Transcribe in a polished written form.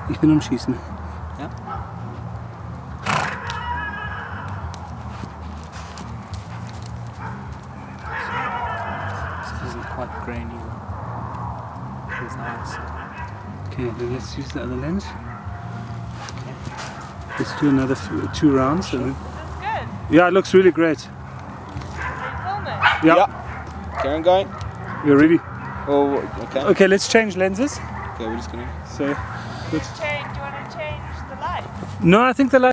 Ich bin am Schießen. Ja. This isn't quite grainy though. It's nice. Okay, then let's use the other lens. Okay. Let's do another 2 rounds. And then... That's good. Yeah, it looks really great. Can you film it? Yeah. Karen going? We're ready. Oh, okay. Okay, let's change lenses. Okay, we're just gonna. So, good. Do you want to change the light? No, I think the light